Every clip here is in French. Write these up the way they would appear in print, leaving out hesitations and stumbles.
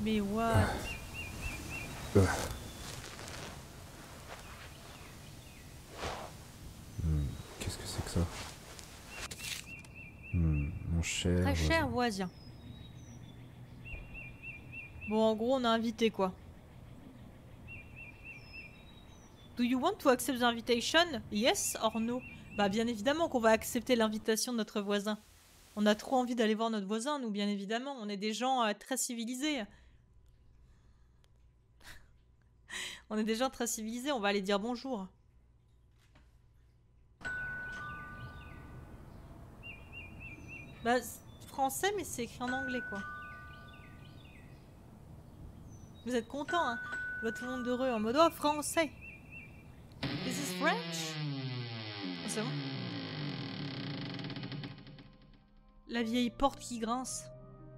Mais what? Qu'est-ce que c'est que ça? Mon cher Très cher voisin. voisin. Bon, en gros, on a invité quoi. Do you want to accept the invitation? Yes or no? Bah, bien évidemment qu'on va accepter l'invitation de notre voisin. On a trop envie d'aller voir notre voisin, nous, bien évidemment. On est des gens très civilisés. On est des gens très civilisés, on va aller dire bonjour. Bah, français, mais c'est écrit en anglais, quoi. Vous êtes content, hein? Je vois tout le monde heureux en mode « Oh, français! This is French? » Oh, c'est bon. La vieille porte qui grince.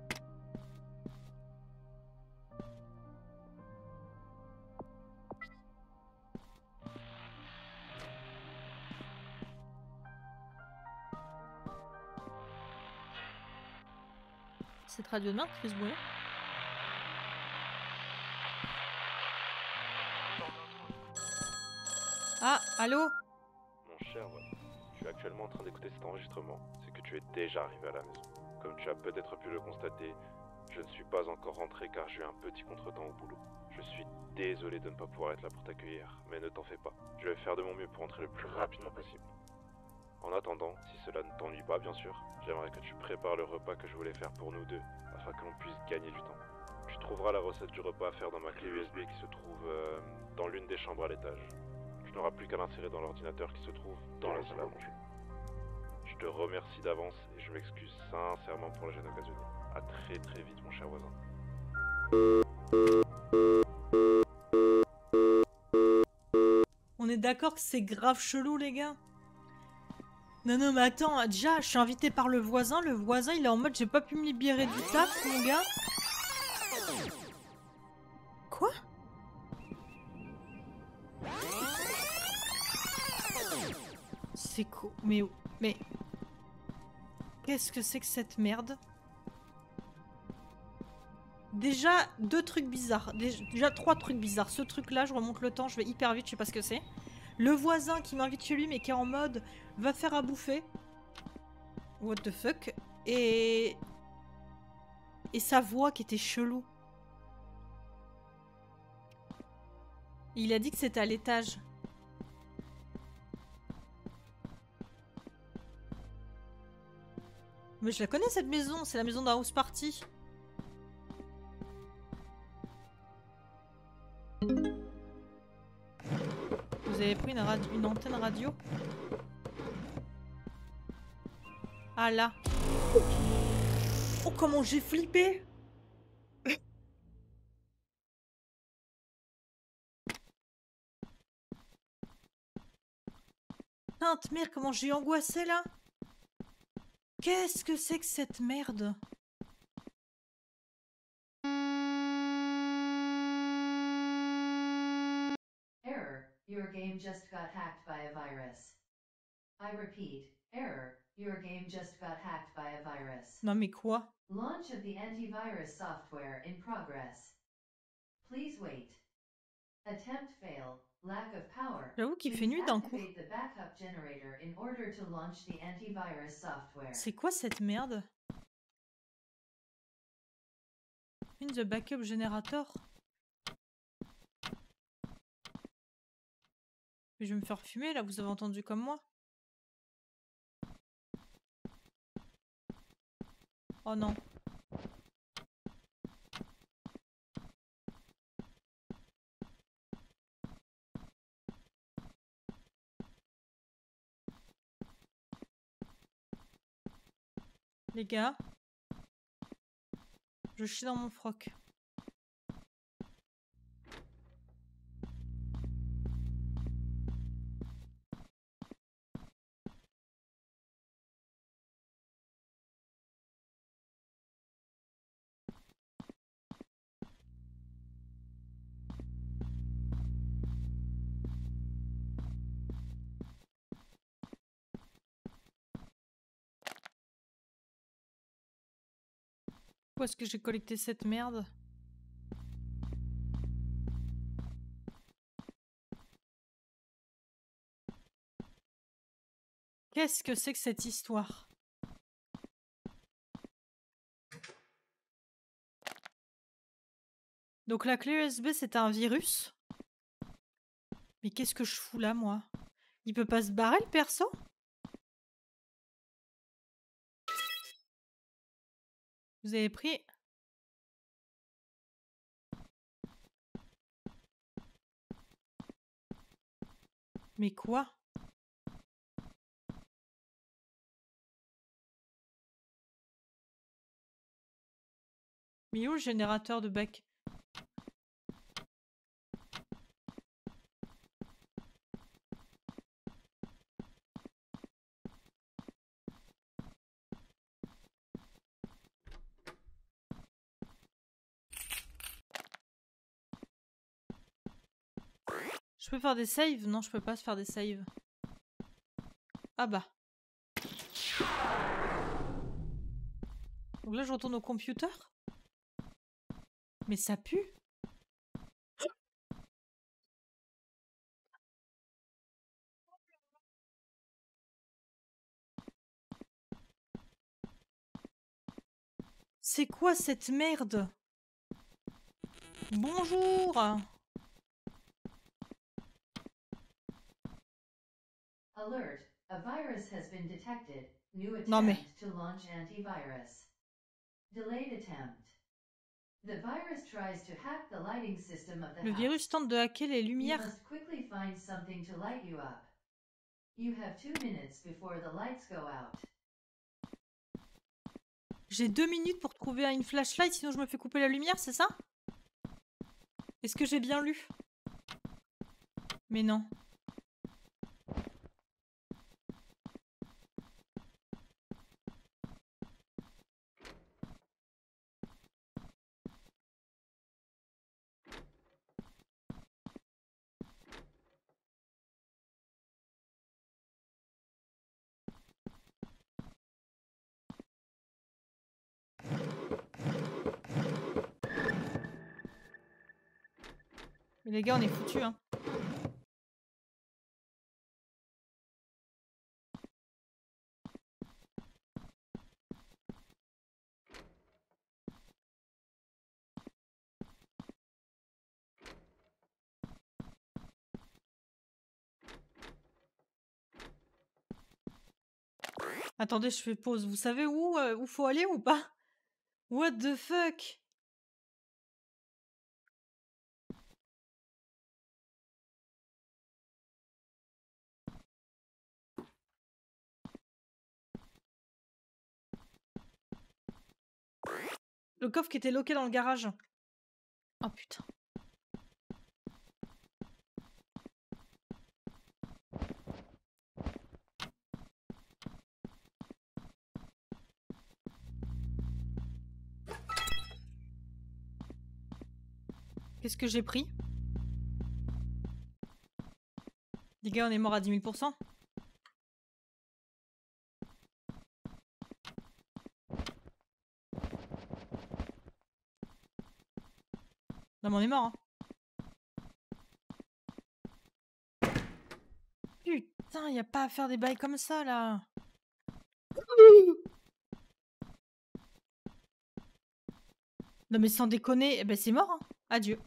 Cette radio de merde qui fait ce bruit. Ah, allô? Mon cher voisin, je suis actuellement en train d'écouter cet enregistrement. C'est que tu es déjà arrivé à la maison. Comme tu as peut-être pu le constater, je ne suis pas encore rentré car j'ai eu un petit contretemps au boulot. Je suis désolé de ne pas pouvoir être là pour t'accueillir, mais ne t'en fais pas. Je vais faire de mon mieux pour rentrer le plus rapidement possible. En attendant, si cela ne t'ennuie pas bien sûr, j'aimerais que tu prépares le repas que je voulais faire pour nous deux, afin que l'on puisse gagner du temps. Tu trouveras la recette du repas à faire dans ma clé USB qui se trouve dans l'une des chambres à l'étage. Tu n'auras plus qu'à l'insérer dans l'ordinateur qui se trouve dans la salle à manger. Je te remercie d'avance et je m'excuse sincèrement pour la gêne occasionnée. A très très vite mon cher voisin. On est d'accord que c'est grave chelou, les gars? Non, non, mais attends, déjà, je suis invitée par le voisin il est en mode j'ai pas pu me libérer du taf, mon gars. Quoi? C'est quoi? Mais... Qu'est-ce que c'est que cette merde? Déjà, deux trucs bizarres. Déjà, trois trucs bizarres. Ce truc-là, je remonte le temps, je vais hyper vite, je sais pas ce que c'est. Le voisin qui m'invite chez lui, mais qui est en mode va faire à bouffer. What the fuck? Et sa voix qui était chelou. Il a dit que c'était à l'étage. Mais je la connais cette maison, c'est la maison d'un house party. Vous avez pris une antenne radio? Ah là. Oh comment j'ai flippé! Putain, merde, comment j'ai angoissé là! Qu'est-ce que c'est que cette merde? Error, your game just got hacked by a virus. I repeat, error, your game just got hacked by a virus. Non mais quoi? Launch of the antivirus software in progress. Please wait. Attempt fail, lack of power. J'avoue qu'il fait Please nuit d'un coup. activate the backup generator in order to launch the antivirus software. C'est quoi cette merde? In the backup generator? Mais je vais me faire fumer là, vous avez entendu comme moi? Oh non. Les gars, je chie dans mon froc. Où est-ce que j'ai collecté cette merde? Qu'est-ce que c'est que cette histoire? Donc la clé USB, c'était un virus? Mais qu'est-ce que je fous là, moi? Il peut pas se barrer, le perso? Vous avez pris... Mais quoi? Mais où le générateur de bac? Je peux faire des saves? Non, je peux pas se faire des saves. Ah bah. Donc là, je retourne au computer? Mais ça pue! C'est quoi cette merde? Bonjour! Alert, a virus has been detected. New Non mais... attempt to launch antivirus. Delayed attempt. The virus tries to hack the lighting system of the Le house. virus tente de hacker les You lumières. must quickly find something to light you up. You have 2 minutes before the lights go out. J'ai 2 minutes pour trouver une flashlight, sinon je me fais couper la lumière, c'est ça? Est-ce que j'ai bien lu? Mais non. Mais les gars, on est foutus, hein. Attendez, je fais pause. Vous savez où faut aller ou pas? What the fuck? Le coffre qui était loqué dans le garage. Oh putain. Qu'est-ce que j'ai pris? Les gars, on est mort à 10 000%. Non, mais on est mort, hein. Putain, y a pas à faire des bails comme ça, là. Non, mais sans déconner, eh ben c'est mort, hein. Adieu.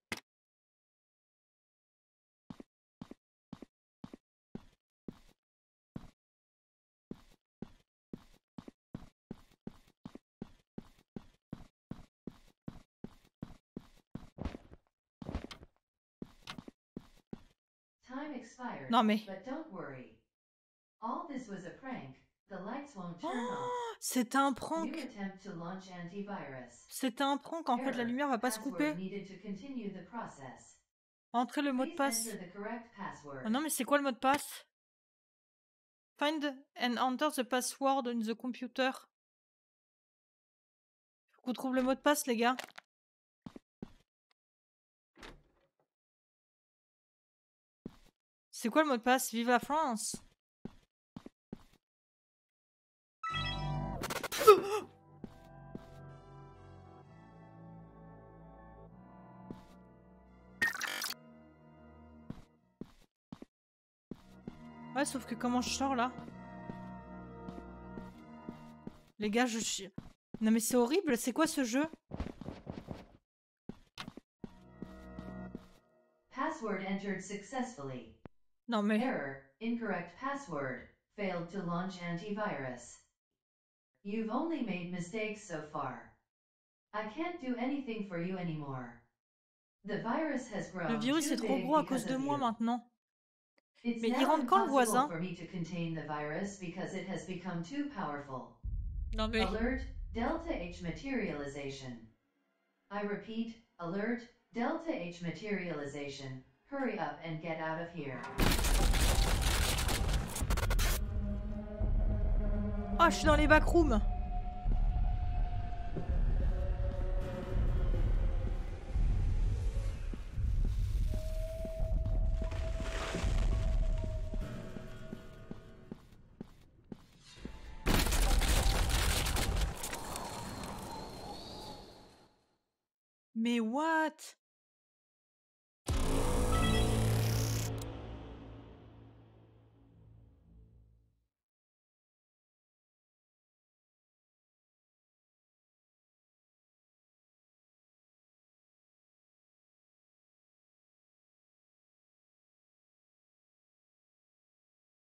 Time expired. Non, mais... But don't worry. All this was a prank. The lights won't turn off. Oh, c'était un New prank. attempt to launch antivirus. C'était un prank. En fait, la Error. lumière va pas se Password couper. needed to continue the process. Entrez le mot de Please passe. enter the correct password. Oh non, mais c'est quoi le mot de passe? Find and enter the password in the computer. Faut qu'on trouve le mot de passe, les gars. C'est quoi le mot de passe? Vive la France! Ouais, sauf que comment je sors là? Les gars, je suis... Non mais c'est horrible, c'est quoi ce jeu? Password entered successfully. Non mais... Error, incorrect password, failed to launch antivirus. You've only made mistakes so far. I can't do anything for you anymore. The virus has Le grown virus too est trop big gros à cause because de of moi you. maintenant. It's Mais il now rentre quand le impossible voisin? for me to contain the virus because it has become too powerful. Non mais... Alert, Delta H materialization. I repeat, alert, Delta H materialization. Hurry up and get out of here. Oh, je suis dans les backrooms. Mais what?